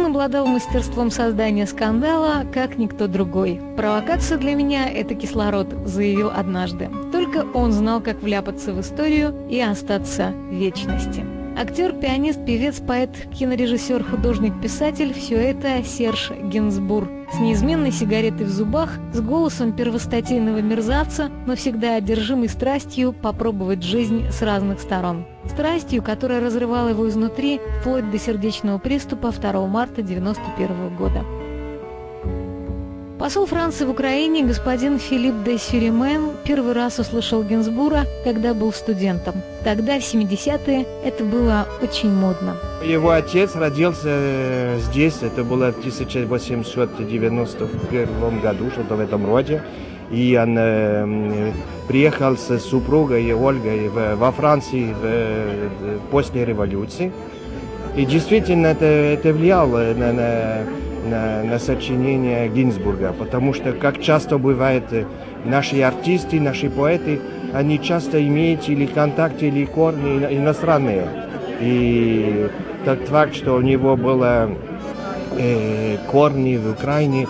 обладал мастерством создания скандала, как никто другой. «Провокация для меня – это кислород», – заявил однажды. Только он знал, как вляпаться в историю и остаться в вечности. Актер, пианист, певец, поэт, кинорежиссер, художник, писатель – все это Серж Гинзбур. С неизменной сигаретой в зубах, с голосом первостатейного мерзавца, но всегда одержимый страстью попробовать жизнь с разных сторон. Страстью, которая разрывала его изнутри, вплоть до сердечного приступа 2 марта 1991 года. Посол Франции в Украине господин Филипп де Сюримен первый раз услышал Гинзбура, когда был студентом. Тогда, в 70-е, это было очень модно. Его отец родился здесь, это было в 1891 году, что-то в этом роде. И он приехал с супругой Ольгой во Францию после революции. И действительно это влияло на сочинение Гинзбурга, потому что, как часто бывает, наши артисты, наши поэты, они часто имеют или контакты, или корни иностранные. И тот факт, что у него было корни в Украине,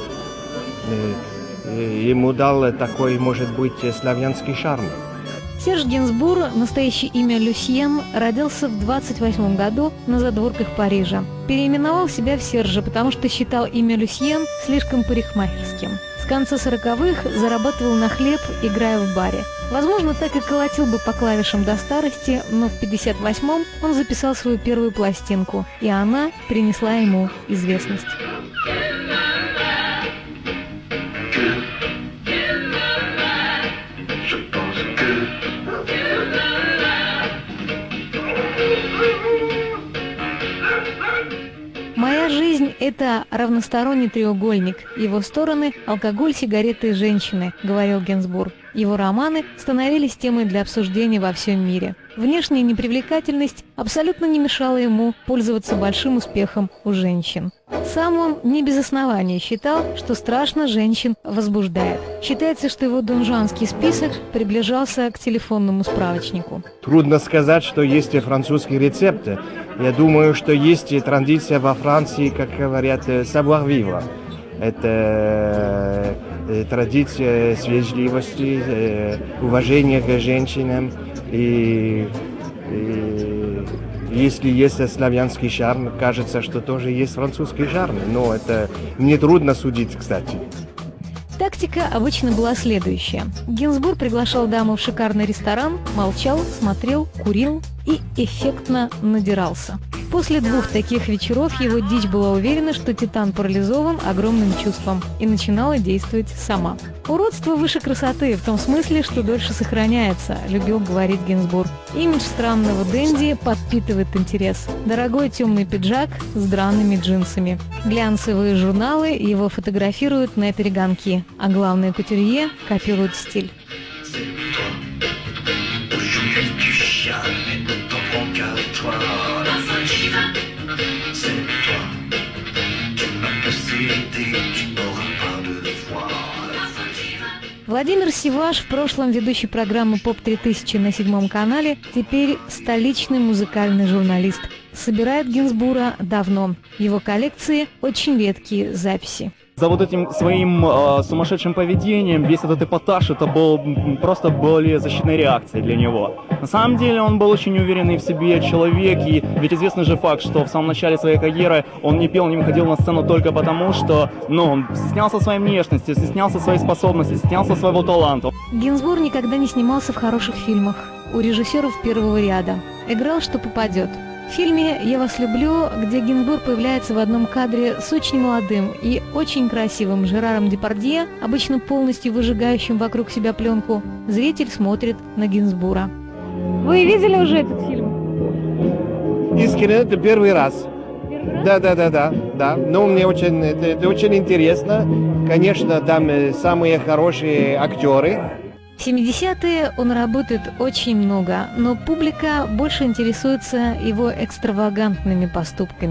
ему дал такой, может быть, славянский шарм. Серж Гинзбур, настоящее имя Люсьен, родился в 28 году на задворках Парижа. Переименовал себя в Сержа, потому что считал имя Люсьен слишком парикмахерским. С конца 40-х зарабатывал на хлеб, играя в баре. Возможно, так и колотил бы по клавишам до старости, но в 58-м он записал свою первую пластинку, и она принесла ему известность. «Моя жизнь – это равносторонний треугольник. Его стороны – алкоголь, сигареты и женщины», – говорил Гинзбур. Его романы становились темой для обсуждения во всем мире. Внешняя непривлекательность абсолютно не мешала ему пользоваться большим успехом у женщин. Сам он не без основания считал, что страшно женщин возбуждает. Считается, что его донжуанский список приближался к телефонному справочнику. Трудно сказать, что есть французские рецепты. Я думаю, что есть традиция во Франции, как говорят, savoir-vivre. Это традиция вежливости, уважения к женщинам. И если есть славянский шарм, кажется, что тоже есть французский шарм. Но это мне трудно судить, кстати. Тактика обычно была следующая. Гинзбур приглашал даму в шикарный ресторан, молчал, смотрел, курил и эффектно надирался. После 2 таких вечеров его дичь была уверена, что Титан парализован огромным чувством, и начинала действовать сама. «Уродство выше красоты, в том смысле, что дольше сохраняется», – любил говорить Гинзбур. Имидж странного денди подпитывает интерес. Дорогой темный пиджак с драными джинсами. Глянцевые журналы его фотографируют на перегонки, а главные кутюрье копируют стиль. Владимир Сиваш, в прошлом ведущий программы «Поп-3000» на 7 канале, теперь столичный музыкальный журналист. Собирает Гинзбура давно. Его коллекции очень редкие записи. За вот этим своим сумасшедшим поведением весь этот эпатаж, это был просто более защитной реакцией для него. На самом деле он был очень уверенный в себе человек, и ведь известный же факт, что в самом начале своей карьеры он не пел, не выходил на сцену только потому, что он стеснялся своей внешности, стеснялся своей способности, стеснялся своего таланта. Гинзбур никогда не снимался в хороших фильмах, у режиссеров первого ряда. Играл, что попадет. В фильме «Я вас люблю», где Гинзбур появляется в одном кадре с очень молодым и очень красивым Жераром Депардье, обычно полностью выжигающим вокруг себя пленку, зритель смотрит на Гинзбура. Вы видели уже этот фильм? Искренне, это первый раз. Да. Но мне это очень интересно. Конечно, там самые хорошие актеры. В 70-е он работает очень много, но публика больше интересуется его экстравагантными поступками.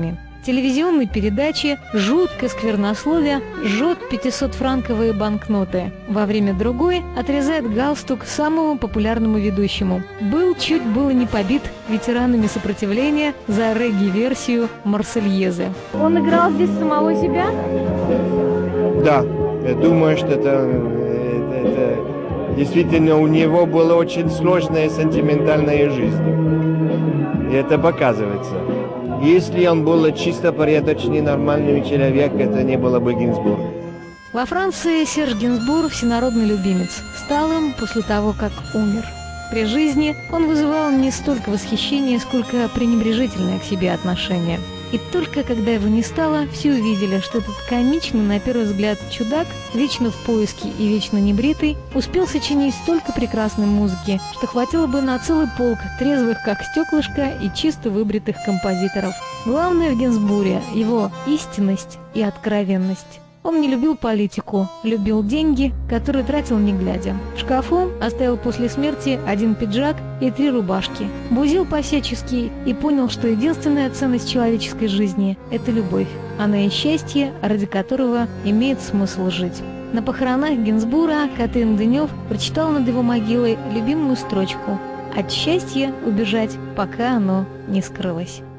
телевизионной передаче, жуткое сквернословие, жжет 500-франковые банкноты. Во время другой отрезает галстук самому популярному ведущему. Был чуть было не побит ветеранами сопротивления за регги-версию «Марсельезы». Он играл здесь самого себя? Да, я думаю, что это действительно у него была очень сложная сентиментальная жизнь. И это показывается. Если он был чисто порядочный, нормальный человек, это не было бы Гинзбург. Во Франции Серж Гинзбур – всенародный любимец. Стал им после того, как умер. При жизни он вызывал не столько восхищение, сколько пренебрежительное к себе отношение. И только когда его не стало, все увидели, что этот комичный, на первый взгляд, чудак, вечно в поиске и вечно небритый, успел сочинить столько прекрасной музыки, что хватило бы на целый полк трезвых, как стеклышко, и чисто выбритых композиторов. Главное в Гинзбуре – его истинность и откровенность. Он не любил политику, любил деньги, которые тратил не глядя. В шкафу оставил после смерти один пиджак и 3 рубашки. Бузил по-всячески и понял, что единственная ценность человеческой жизни – это любовь. Она и счастье, ради которого имеет смысл жить. На похоронах Гинзбура Катрин Денев прочитала над его могилой любимую строчку: «От счастья убежать, пока оно не скрылось».